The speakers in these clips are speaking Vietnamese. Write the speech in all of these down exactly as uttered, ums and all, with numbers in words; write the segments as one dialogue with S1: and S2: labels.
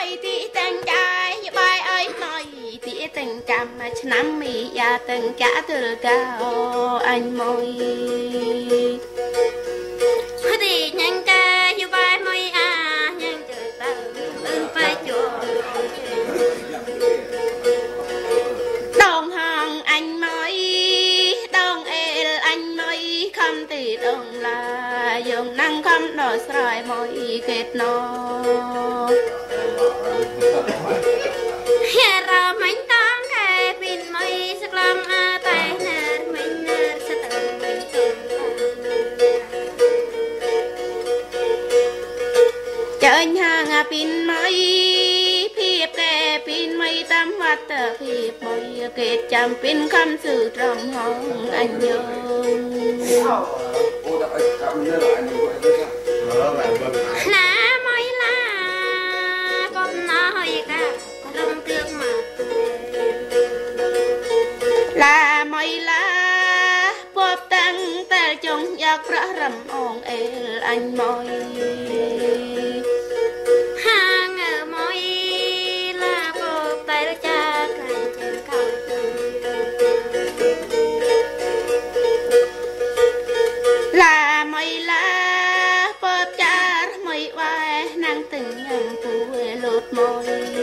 S1: mày tí tên trai bài ơi mày tí tên cam mà năm mì ya tên cả từ cao anh môi thì nhanh ca như bài mày à nhanh trời tao ưng phải chùa đồng hàng anh mày đồng el anh mày không thì đồng là dùng năng không đòi sỏi môi kết nối ra mình tăng cái pin mây sắc lam a tay nè mình sẽ tự mình chơi hàng a pin mây phiệp cái pin mây tam vật phiệp mây kết chạm pin khăm sự trong hồng anh nhớ lá mây lá con nói cả rong trước mà là mây lá bóp tăng ta trong giặc ra rầm ong el anh môi hang ở môi là bóp tay cha cành trên cao là mây lá bóp cha mây vai nàng tình nhầm phù lột môi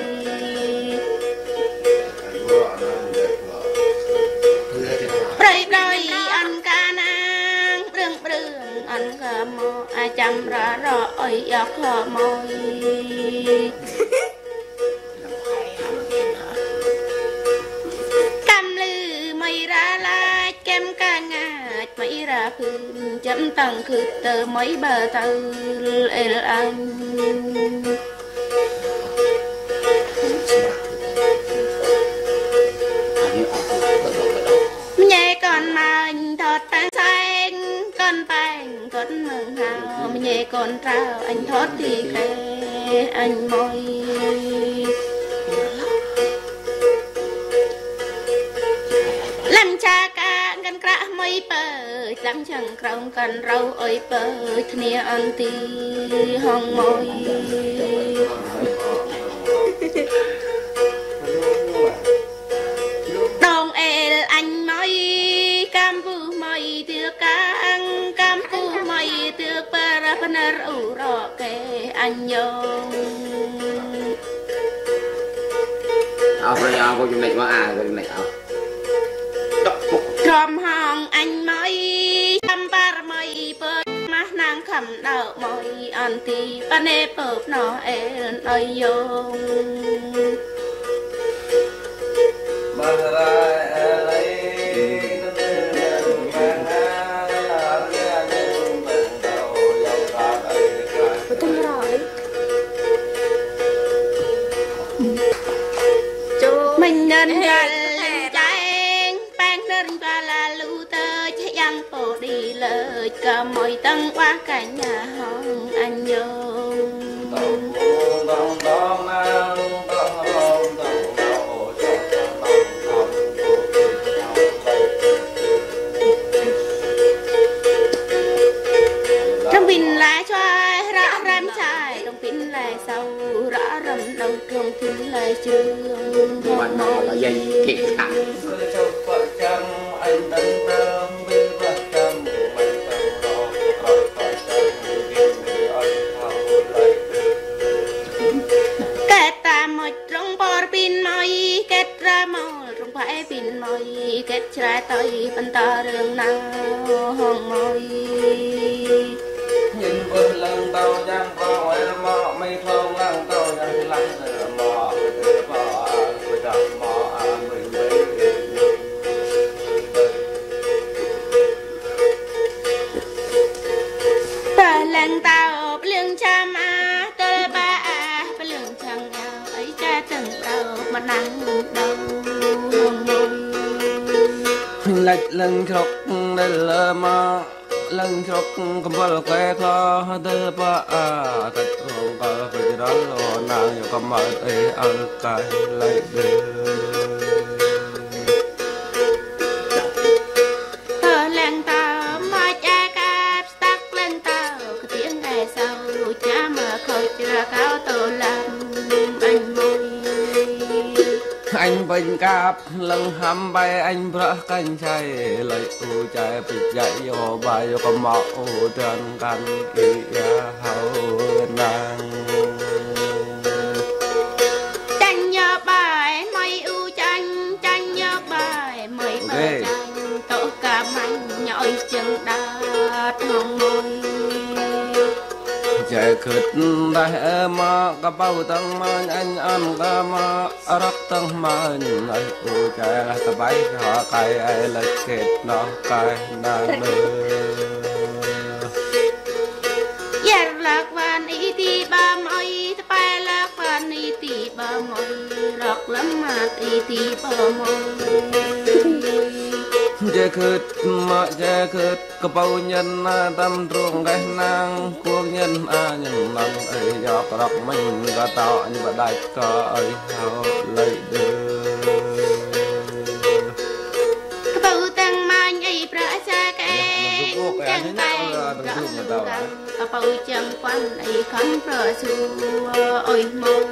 S1: rơi đôi anh ca nang rừng rừng anh gà mò ai chăm ra rõ ơi dọc hò môi cam lư mây ra la kem ca ngạt mây ra phương chấm tầng khử tờ mấy bờ tờ el anh nhẹ con mà anh thọt tan xanh con bánh thọt mừng hào nhẹ con trao anh thọt thì khe anh môi làm cha ca ngăn cả mây bờ làm chẳng krong cần rau ơi bờ thnia anh ti hong môi đồng el anh mây cam vu mây tiêu cang cam vu mây tiêu para panar u ro ke anh nhung
S2: à phải à cô chụp này mà à cô chụp này à
S1: trầm hong anh mây chăm par mây bơi má nàng khẩm đậu mây anh ti pane bợp nó el ơi nhung mình nên ra lên trái ban nên ra là lưu tơ chạy ăn phổ đi lời cả mọi tăng qua cả nhà hồng anh nhớ trong pin lá cho rõ rám trái trong pin lại sau rõ rầm đầu trong pin lại trường
S2: bạn nó là dây kịp thẳng
S1: kết ta một trong bò pin mây kết ra màu trong phải pin mây kết ra tôi phân ta đường nào hồng mây
S3: nhìn vượt lần tàu giang có hỏi mò mây không lần tàu giang lăn từ mò từ mò từ đập mò mình mấy
S1: tờ lần tàu lương cha ma tờ ba à lương chẳng nào ấy cha từng đầu mà nắng đầu hồng mây
S3: lệch lần khóc đây là mò lần chọc cầm bal cái khó từ ba à thật không có phải đó lo nàng nhiều cầm mặt ấy ăn cái lại được
S1: ở làng tàu mà cha cáp tắc lên tàu cái tiếng ngày sau cha mà khơi ra cao tổ làm anh
S3: anh bình cáp lưng hăm bay anh bữa canh chay lấy u chạy bị dậy vô bay vô có mọ trên căn kia hậu nàng
S1: tranh nhớ bài mây u tranh tranh nhớ bài mây bờ tranh tổ cả mạnh nhỏi chân đát hồng môi
S3: chạy khứt đại mà cái bao tăng mà anh ăn cái mà rắc tăng mà này u chạy là cái bãi họ cái ai là kết nó cái nàng đưa
S1: giờ lạc van ý ti ba mây tay lạc van ý ti ba mây lạc lắm mà ý ti ba mây
S3: chạy khứt mà chạy khứt cái bao nhân tâm truồng cái nàng cuộc nhân à nhân năng ấy dọc rắc mình cái tao như vậy đại ca ấy hao lấy đưa
S1: cái bao tăng mang ấy pra cha cái chẳng tay cái bao chẳng quan ấy khăn pra su ôi môi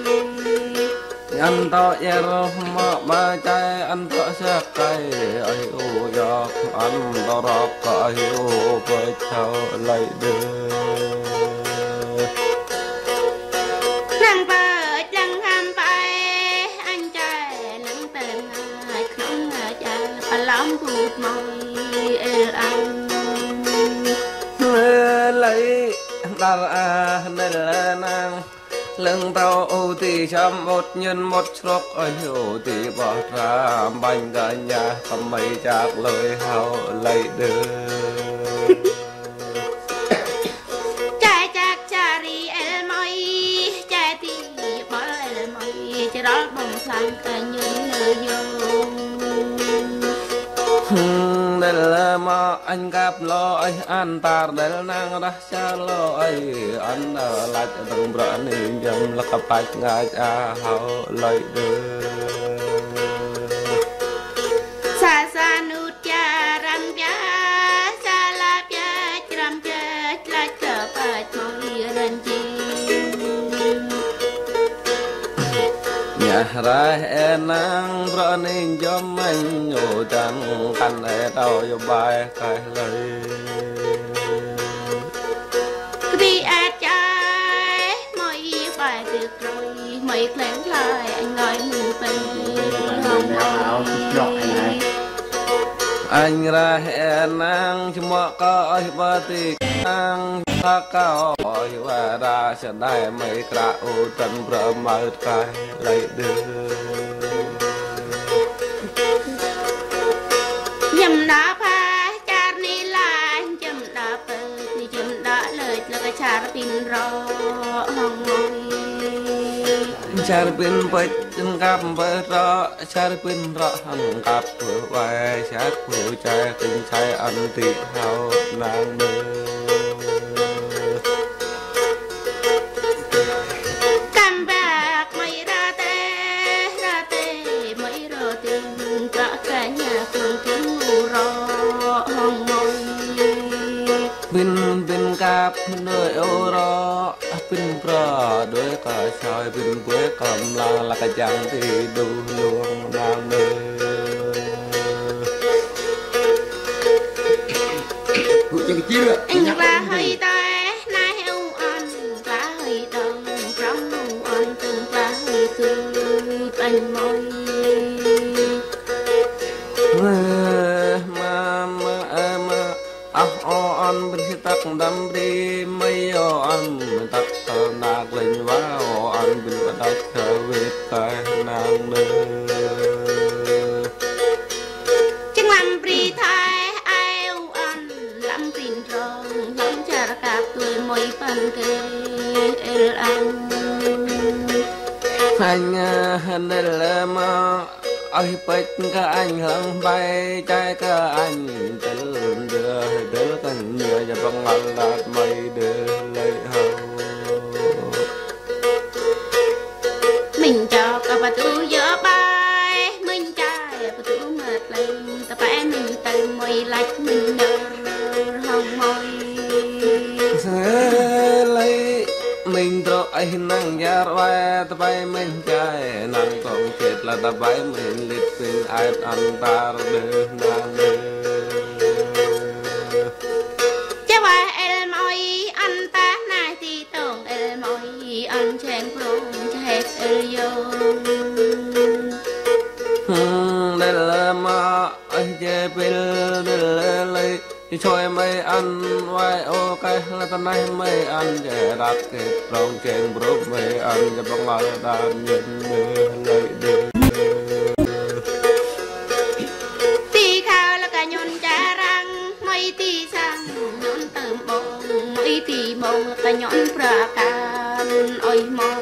S3: anh to ye mà ba trái anh to sẽ cây ai u giọt anh to rọc cây u với cháu lấy đưa
S1: nàng bờ chẳng ham bay anh trai lưng tên ai không ngờ cha phải lắm bụt môi ê anh
S3: lấy đào à đây là nàng lưng tao ô tì chăm một nhân một chốc ơi ô tì bỏ ra bánh cả nhà cầm mấy chạc lời hao lấy đưa
S1: trai chắc chari el môi trai tì bỏ el môi chỉ đó bông xanh cả những người dùng
S3: đây là mà anh gặp lo ấy anh ta đây là nàng đã xa lo ấy anh ở lại từng bữa nên dầm là cặp bạch ngài cha hao lấy đưa
S1: xa xa nút cha ram cha xa la cha ram cha la cha bạch môi rần chi
S3: nhà ra nàng bữa nên dầm anh nhổ chẳng căn để đâu vô bài cái lời
S1: vì ai trai môi bài được rồi mày lén lại anh nói mình về hồng môi
S3: anh ra hẹn nàng chỉ mà có ai ba tì nàng ta cao hỏi và ra sẽ đại mấy cả ô trần bờ mở cái lấy đưa
S1: nhầm đã pha cha ni là nhầm đã bờ thì nhầm đã lời là cái cha pin ro hồng môi
S3: char pin bạch chân cặp bờ rõ char pin rõ hằng cặp vừa vai char vừa trái kinh trái ăn thịt hao nàng đưa
S1: cam bạc mây ra tê ra tê mây rơ tiền cả cả nhà cùng tiếng ngủ ro hồng môi
S3: pin pin cặp nơi ô rõ pin pro đôi cả soi pin quế cầm la là cái chẳng thì đủ luôn nàng đưa
S1: anh ra hơi tay nai heo ăn ra hơi đông trong nụ ăn từng ra hơi từ anh môi
S3: mà mà mà áo on bên khi tắc đâm đi mấy on tắc nạc lên vào on bên bắt đặt khởi về cái nàng đưa
S1: chẳng làm pri thai ai ăn làm pin rong lắm chả cả tuổi môi pan kê el anh
S3: anh đây là mà ai bách cả anh hăng bay trái cả anh từ đưa đưa cần nhớ cho bằng ngàn lạt mây đưa lấy hậu
S1: mình cho cả bà tu gió bay mình trai bà tu mệt lên ta phải mình từ môi lạch mình nở hồng môi
S3: sẽ lấy mình ai năng giả vai ta bay mình chạy năng công chết là ta bay mình lịch tình ai ăn ta đưa nàng đưa
S1: chứ vậy em ơi anh ta này thì tưởng em ơi anh chèn phong chèn em vô
S3: đây là mà anh chơi pil đây là lấy cho mấy ăn vai ô cái là ta này mấy ăn để đặt cái rong chèn bro mấy ăn cho bằng ngồi đàn nhìn lấy đi
S1: tì khao là cả nhon cha răng mấy tì sang nhon tầm bông mấy tì bông là cả nhon pra can ôi mò